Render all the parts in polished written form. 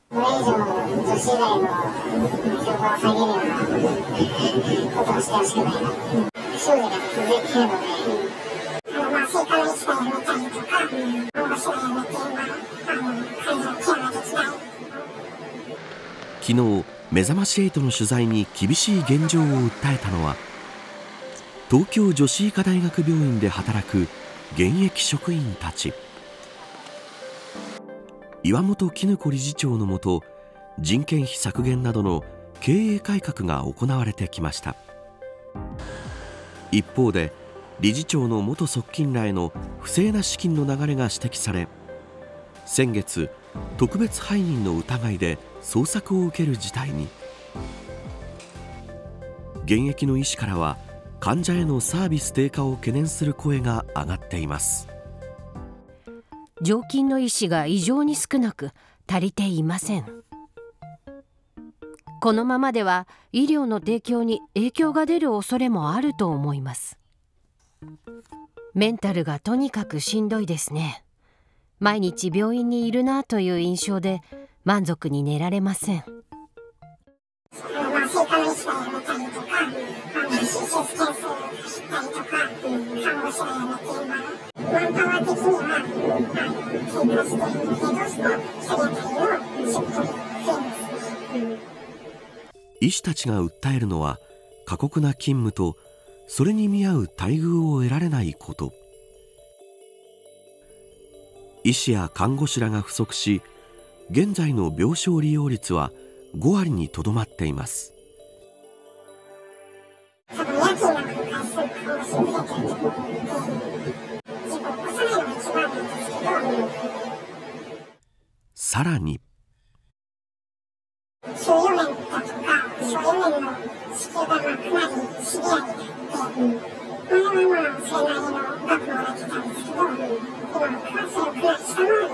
これ以上、女子大の評価を下げるようなことはしてほしくないな。不祥事が続いているので、成果の一切やめたりとか、保護士がやめて、介助のケアができない。 昨日、めざまし8の取材に厳しい現状を訴えたのは東京女子医科大学病院で働く現役職員たち。岩本絹子理事長の下、人件費削減などの経営改革が行われてきました。一方で理事長の元側近らへの不正な資金の流れが指摘され、先月特別背任の疑いで捜索を受ける事態に。現役の医師からは患者へのサービス低下を懸念する声が上がっています。 常勤の医師が異常に少なく足りていません。このままでは医療の提供に影響が出る恐れもあると思います。メンタルがとにかくしんどいですね。毎日病院にいるなという印象で満足に寝られません。 成果の医師が辞めたりとか、手術件数が減ったりとか、看護師が辞めて、マンパワー的には低下しているので、どうしても1人当たりの出勤が増えます。 医師たちが訴えるのは過酷な勤務とそれに見合う待遇を得られないこと。医師や看護師らが不足し、現在の病床利用率は5割にとどまっています。さらに給与面だとか、賞与面の支給がかなりシビアになって、前はそれなりの額もらってたんですけど、今はそれをかなり下回る。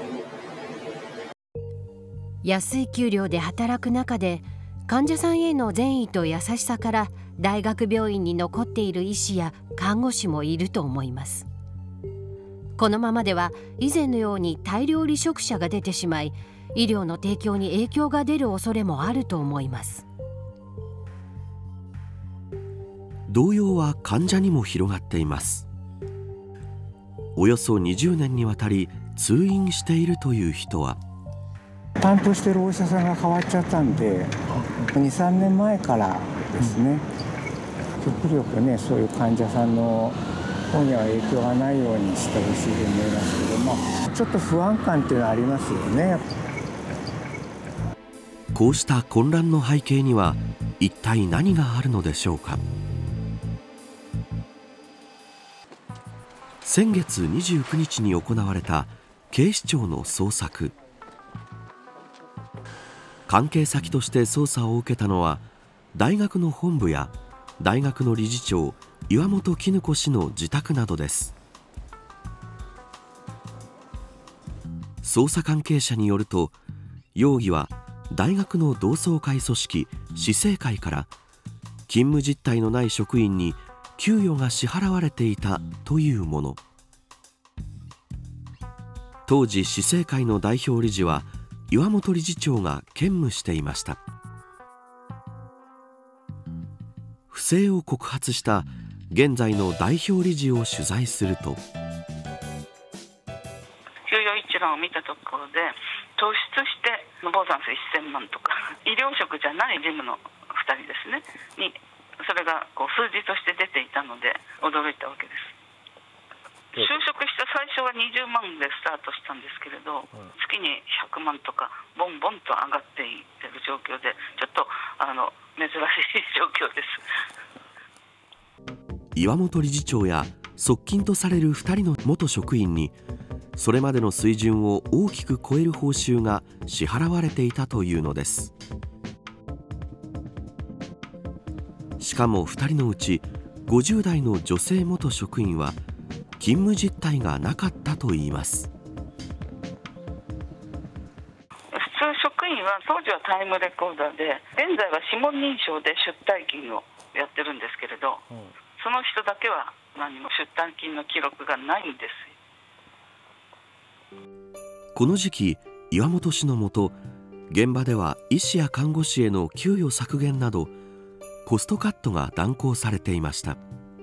安い給料で働く中で患者さんへの善意と優しさから大学病院に残っている医師や看護師もいると思います。このままでは以前のように大量離職者が出てしまい、医療の提供に影響が出る恐れもあると思います。 動揺は患者にも広がっています。およそ20年にわたり通院しているという人は、 担当しているお医者さんが変わっちゃったんで、2、3年前からですね、極力ね、そういう患者さんの方には影響がないようにしてほしいと思いますけども、ちょっと不安感っていうのはありますよね。 こうした混乱の背景には一体何があるのでしょうか。先月29日に行われた警視庁の捜索。関係先として捜査を受けたのは大学の本部や大学の理事長岩本絹子氏の自宅などです。捜査関係者によると、容疑は大学の同窓会組織市政会から勤務実態のない職員に給与が支払われていたというもの。当時市政会の代表理事は岩本理事長が兼務していました。不正を告発した現在の代表理事を取材すると、 給与一覧を見たところで突出してボーナス1000万とか医療職じゃない事務の2人ですねにそれが数字として出ていたので驚いたわけです。就職した最初は20万でスタートしたんですけれど、月に100万とかボンボンと上がっていってる状況で、ちょっと珍しい状況です。 岩本理事長や側近とされる2人の元職員にそれまでの水準を大きく超える報酬が支払われていたというのです。しかも2人のうち50代の女性元職員は勤務実態がなかったといいます。 普通職員は当時はタイムレコーダーで、現在は指紋認証で出退勤をやってるんですけれど、その人だけは何も出退勤の記録がないんです。 この時期岩本氏のもと、 現場では医師や看護師への給与削減などコストカットが断行されていました。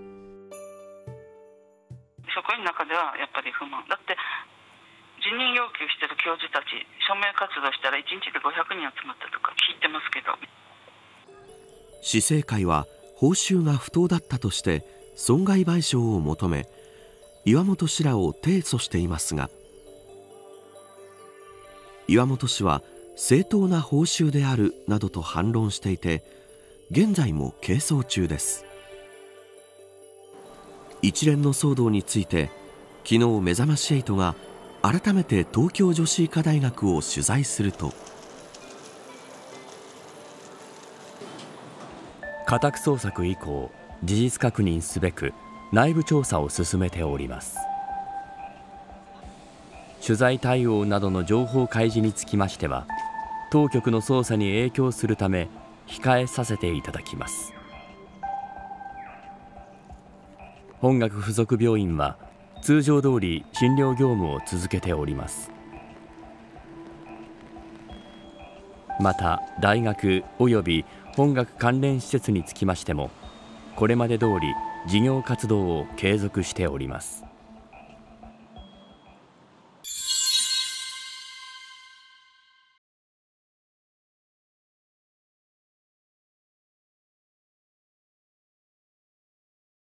職員の中ではやっぱり不満だって、辞任要求している教授たち署名活動したら1日で500人集まったとか聞いてますけど、 市政会は報酬が不当だったとして損害賠償を求め、岩本氏らを提訴していますが、岩本氏は正当な報酬であるなどと反論していて、現在も係争中です。一連の騒動について昨日めざまし8が改めて東京女子医科大学を取材すると、 家宅捜索以降、事実確認すべく内部調査を進めております。取材対応などの情報開示につきましては、当局の捜査に影響するため控えさせていただきます。本学附属病院は通常通り診療業務を続けております。また大学及び本学関連施設につきましても、これまで通り事業活動を継続しております。